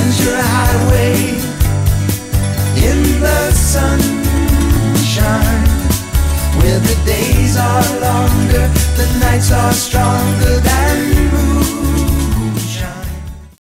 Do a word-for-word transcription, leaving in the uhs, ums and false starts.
Ventura Highway in the sunshine, where the days are longer, the nights are stronger than